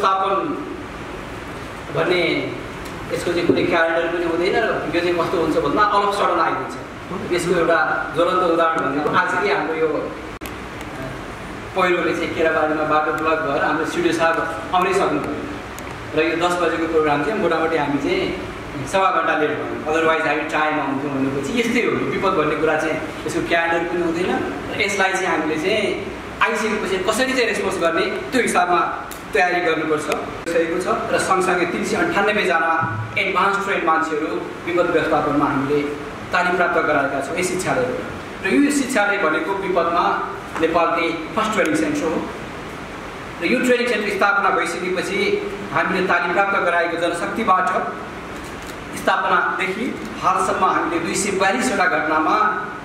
व्यवस्थापन भन्ने यसको चाहिँ कुनै क्यालेन्डर पनि हुँदैन र यो चाहिँ कस्तो हुन्छ भन्दा अलग सडन आइदिन्छ। यसको एउटा ज्वलन्त उदाहरण भनेको आजकै हाम्रो यो पहिरोले चाहिँ केराबारीमा बाटो ब्लक भएर हाम्रो स्टुडियो साहब आउनै सक्नुभयो र यो 10 बजेको प्रोग्राम चाहिँ मोटामोटी हामी चाहिँ सवा घन्टा लेट भयो, अदरवाइज हामी टाइममा आउँथ्यौँ भनेपछि यस्तै हो। विपद भन्ने कुरा चाहिँ यसको क्यालेन्डर पनि हुँदैन र यसलाई चाहिँ हामीले चाहिँ आइसकेपछि कसरी चाहिँ रेस्पोन्स गर्ने त्यो हिसाबमा तयारी गर्नुपर्छ सकेको छ। र सँगसँगै 398 जना एडभान्स ट्रेन मान्छेहरू विपद व्यवस्थापनमा हामीले तालिम प्राप्त गराएका छौँ यस शिक्षालयबाट। र यो शिक्षालय भनेको विपदमा नेपालकै फर्स्ट ट्रेनिङ सेन्टर हो र यो ट्रेनिङ सेन्टर स्थापना भइसकेपछि हामीले तालिम प्राप्त गराएको जनशक्तिबाट स्थापनादेखि हालसम्म हामीले 242 वटा घटनामा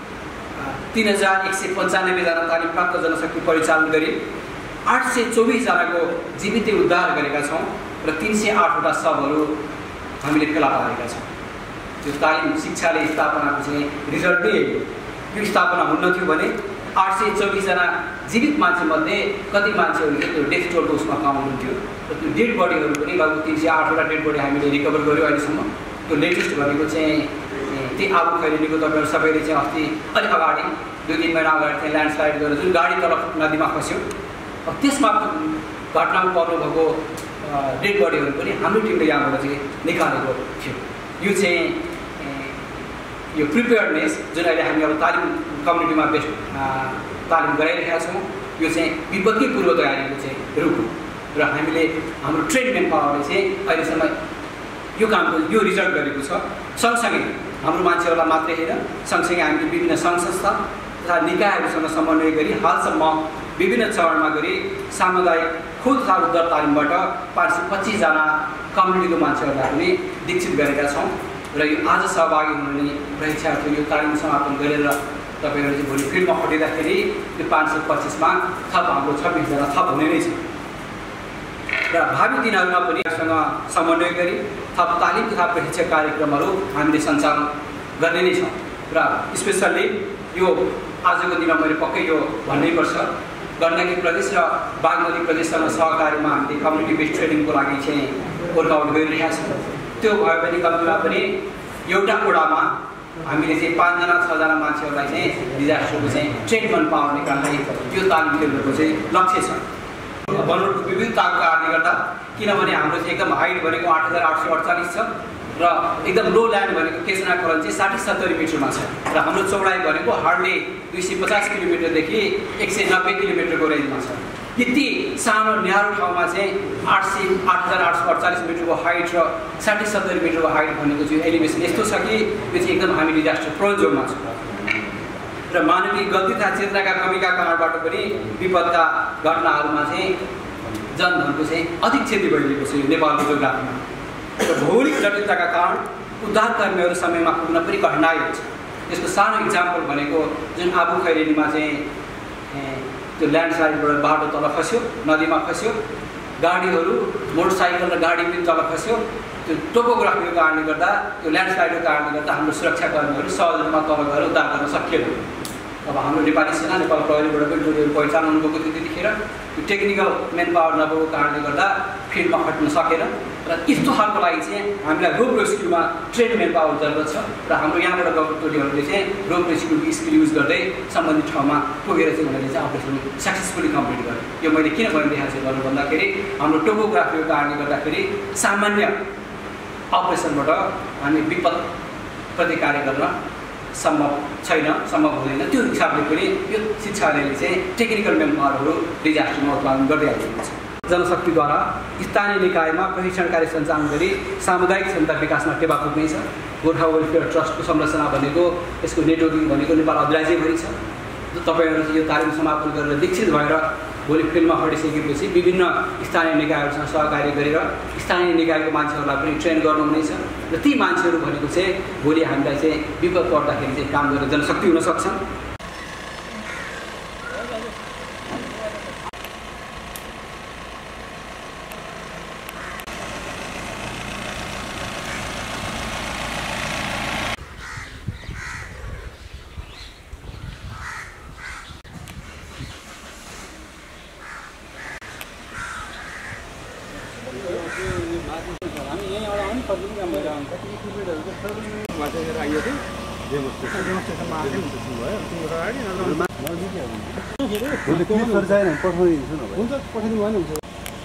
3195 जना तालिम प्राप्त जनशक्ति परिचालन गरी 824 जनाको जीवित उद्धार गरेका छौँ र 308 वटा शवहरू हामीले फेला पारेका छौँ। यो तालिम शिक्षाले स्थापनाको चाहिँ रिजल्ट नै यो स्थापना हुन्न थियो भने 824 जना जीवित मान्छेमध्ये कति मान्छेहरू त्यो डेथ टोलको उसमा पाउनुहुन्थ्यो र त्यो डेड बडीहरू पनि लगभग 308 वटा डेड बडी हामीले रिकभर गर्यो अहिलेसम्म। त्यो लेटेस्ट भनेको चाहिँ ती आबु खैरेनीको तपाईँहरू सबैले चाहिँ अस्ति अलिक अगाडि 2-3 महिना अगाडि चाहिँ ल्यान्डस्लाइड गरेर जुन गाडी तल नदीमा खस्यो त्यसमा घटनामा पर्नुभएको डेड बडीहरू पनि हाम्रो टिमले यहाँबाट चाहिँ निकालेको थियो। यो चाहिँ यो प्रिपेयर्डनेस जुन अहिले हामी अब तालिम कम्युनिटीमा बेस्ट तालिम गराइरहेका छौँ यो चाहिँ विपदकै पूर्व तयारीको चाहिँ रूप हो र हामीले हाम्रो ट्रेन मेन पावरले चाहिँ अहिलेसम्म यो कामको यो रिजल्ट गरेको छ। सँगसँगै हाम्रो मान्छेहरूलाई मात्रै होइन सँगसँगै हामीले विभिन्न सङ्घ संस्था तथा निकायहरूसँग समन्वय गरी हालसम्म विभिन्न चरणमा गरी सामुदायिक खोज तथा उद्धार तालिमबाट 525 जना कम्युनिटीको मान्छेहरूलाई पनि दीक्षित गरेका छौँ र यो आज सहभागी हुने परीक्षार्थी यो तालिम समापन गरेर तपाईँहरू चाहिँ भोलि फिल्डमा खटिँदाखेरि त्यो 525 मा थप हाम्रो 26 जना थप हुने नै छ र भावी दिनहरूमा पनि सँग समन्वय गरी थप तालिम तथा प्रशिक्षण कार्यक्रमहरू हामीले सञ्चालन गर्ने नै छौँ र स्पेसल्ली यो आजको दिनमा मैले पक्कै यो भन्नैपर्छ गण्डकी प्रदेश र बागमती प्रदेशसँग सहकारीमा हामीले कम्युनिटी बेस्ड ट्रेनिङको लागि चाहिँ वर्कआउट गरिरहेका छौँ। त्यो भयो भने कम्तीमा पनि एउटा ओडामा हामीले चाहिँ 5 जना 6 जना मान्छेहरूलाई चाहिँ डिजास्टरको चाहिँ ट्रिटमेन्ट पावर निकाल्ने यो तालिम दिनुको चाहिँ लक्ष्य छ। बनोटको विविधताको कारणले गर्दा किनभने हाम्रो चाहिँ एकदम हाइट भनेको 8848 छ र एकदम लो ल्यान्ड भनेको केसना खोला चाहिँ 60-70 मिटरमा छ र हाम्रो चौडाइ भनेको हार्डली 250 किलोमिटरदेखि 190 किलोमिटरको रेन्जमा छ। यति सानो न्यारो ठाउँमा चाहिँ 8848 मिटरको हाइट र 60-70 मिटरको हाइट भनेको चाहिँ एलिभेसन यस्तो छ कि यो चाहिँ एकदम हामी डिजास्टर प्रोन जोनमा छ र मानवीय गल्ती तथा चेतनाका कमीका कारणबाट पनि विपदका घटनाहरूमा चाहिँ जनधनको चाहिँ अधिक क्षति भइरहेको छ यो नेपालको जोग्राफीमा र भौगोलिक जटिलताका कारण उद्धारकर्मीहरू समयमा पुग्न पनि कठिनाइ हुन्छ। यसको सानो इक्जाम्पल भनेको जुन आबु खैरेनीमा चाहिँ त्यो ल्यान्डस्लाइडबाट बाटो तल खस्यो नदीमा खस्यो गाडीहरू मोटरसाइकल र गाडी पनि तल खस्यो त्यो टोपोग्राफीको कारणले गर्दा त्यो ल्यान्डस्लाइडको कारणले गर्दा हाम्रो सुरक्षाकर्मीहरू सहज रूपमा तल गएर उद्धार गर्न सकिएन। अब हाम्रो नेपाली सेना नेपाल प्रहरीबाट पनि टोलीहरू पहिचान हुनुभएको थियो त्यतिखेर त्यो टेक्निकल मेन पावर नभएको कारणले गर्दा फिल्डमा खट्न सकेन र यस्तो खालको लागि चाहिँ हामीलाई रोप रेस्क्युमा ट्रेन मेन पावर जरुरत छ र हाम्रो यहाँबाट गएको टोलीहरूले चाहिँ रोप रेस्क्युको स्किल युज गर्दै सम्बन्धित ठाउँमा पुगेर चाहिँ उनीहरूले चाहिँ अपरेसन सक्सेसफुली कम्प्लिट गर्यो। यो मैले किन भनिदिएको छु भन्दाखेरि हाम्रो टोपोग्राफीको कारणले गर्दाखेरि सामान्य अपरेसनबाट हामी विपद प्रतिकार गर्न सम्भव छैन, सम्भव हुँदैन। त्यो हिसाबले पनि यो शिक्षालयले चाहिँ टेक्निकल मेन पावरहरू डिजास्टरमा उत्पादन गर्दै आइरहेको छ। जनशक्तिद्वारा स्थानीय निकायमा प्रशिक्षण कार्य सञ्चालन गरी सामुदायिक क्षमता विकासमा टेवा पुग्नेछ। गोर्खा वेलफेयर ट्रस्टको संरचना भनेको यसको नेटवर्किङ भनेको नेपाल अधिराज्यभरि छ। तपाईँहरू चाहिँ यो तालिम समापन गरेर दीक्षित भएर भोलि फिल्डमा खटिसकेपछि विभिन्न स्थानीय निकायहरूसँग सहकार्य गरेर स्थानीय निकायको मान्छेहरूलाई पनि ट्रेन गर्नुहुनेछ र ती मान्छेहरू भनेको चाहिँ भोलि हामीलाई चाहिँ विपद पर्दाखेरि चाहिँ काम गरेर जनशक्ति हुन सक्छन्। हामी यहीँबाट आउनु सक्दैन काम गरेर आउँछ टिकटहरु त सर्भिस वाटेर आइयो थियो डेमोस्ट्रेसनमा आएको भयो तिम्रो अगाडि नजिकै हो हुन्छ खर्च छैन पठाइदिन्छु न हुन्छ पठाइदिनु भयो नि हुन्छ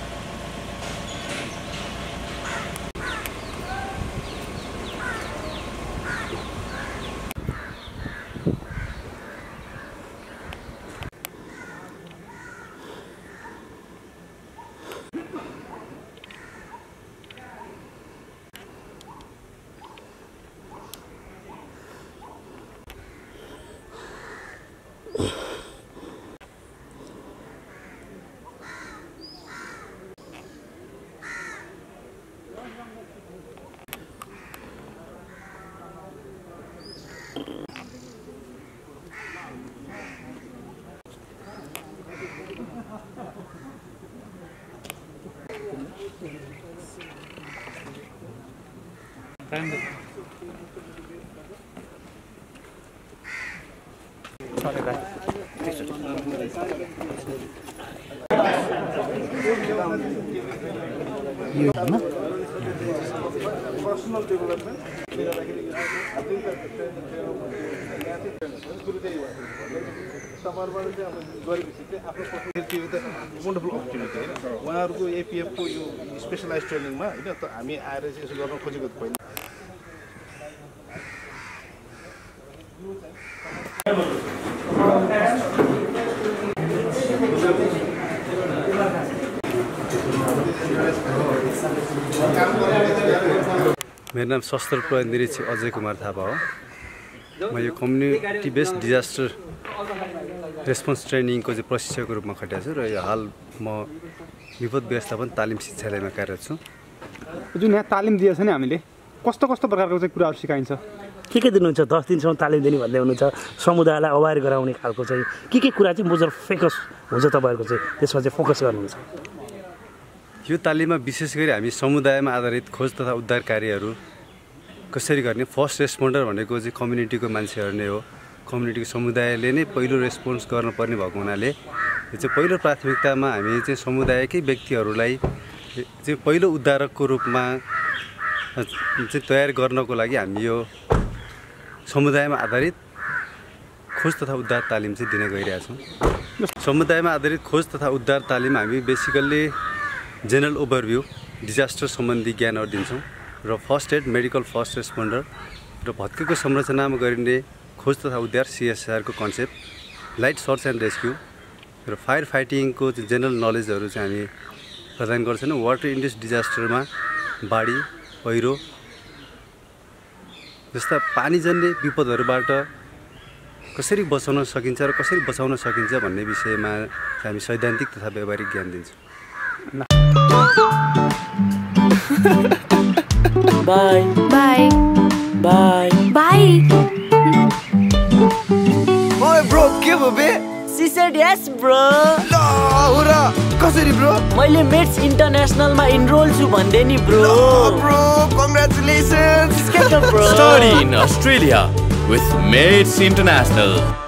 पर्सनल डेभलपमेन्ट तपाईँहरूबाट चाहिँ अब गरेपछि चाहिँ आफ्नो वन्डरफुल अपर्च्युनिटी होइन उहाँहरूको एपिएफको यो स्पेसलाइज ट्रेनिङमा होइन त हामी आएर चाहिँ यसो गर्न खोजेको पहिला मेरो नाम सशस्त्र प्रहरी निरीक्षक अजय कुमार थापा हो। म यो कम्युनिटी बेस्ड डिजास्टर रेस्पोन्स ट्रेनिङको चाहिँ प्रशिक्षकको रूपमा खटिएको छु र यो हाल म विपद व्यवस्थापन तालिम शिक्षालयमा कार्यरत छु। जुन यहाँ तालिम दिएछ नि हामीले कस्तो कस्तो प्रकारको चाहिँ कुराहरू सिकाइन्छ के दिनुहुन्छ 10 दिनसम्म तालिम दिने भन्दै हुनुहुन्छ समुदायलाई अवेर गराउने खालको चाहिँ के कुरा चाहिँ मोजर फोकस हुन्छ तपाईहरुको चाहिँ त्यसमा चाहिँ फोकस गर्नुहुन्छ यो तालिममा विशेष गरी हामी समुदायमा आधारित खोज तथा उद्धार कार्यहरू कसरी गर्ने फर्स्ट रेस्पोन्डर भनेको चाहिँ कम्युनिटीको मान्छेहरू नै हो। कम्युनिटीको समुदायले नै पहिलो रेस्पोन्स गर्नुपर्ने भएको हुनाले यो चाहिँ पहिलो प्राथमिकतामा हामी चाहिँ समुदायकै व्यक्तिहरूलाई चाहिँ पहिलो उद्धारकको रूपमा चाहिँ तयार गर्नको लागि हामी यो समुदायमा आधारित खोज तथा उद्धार तालिम चाहिँ दिन गइरहेका छौँ। समुदायमा आधारित खोज तथा उद्धार तालिम हामी बेसिकल्ली जेनरल ओभरभ्यू डिजास्टर सम्बन्धी ज्ञानहरू दिन्छौँ र first aid medical first responder र भत्केको संरचनामा गरिने खोज तथा उद्धार CSRको concept light search and rescue र फायर फाइटिङको चाहिँ जेनरल नलेजहरू चाहिँ हामी प्रदान गर्छौँ। वाटर इन्ड्युस डिजास्टरमा बाढी पहिरो जस्ता पानीजन्य विपदहरूबाट कसरी बचाउन सकिन्छ र कसरी बचाउन सकिन्छ भन्ने विषयमा हामी सैद्धान्तिक तथा व्यावहारिक ज्ञान दिन्छौँ। Bye. Bye. Bye. Bye. Oi bro, के भयो बे? She said yes bro. ल हो र कसरी ब्रो? मैले मेट्स इन्टरनेशनलमा इनरोल छु भन्दै नि bro. Bro, congratulations. Bro. Study in Australia with Mates International.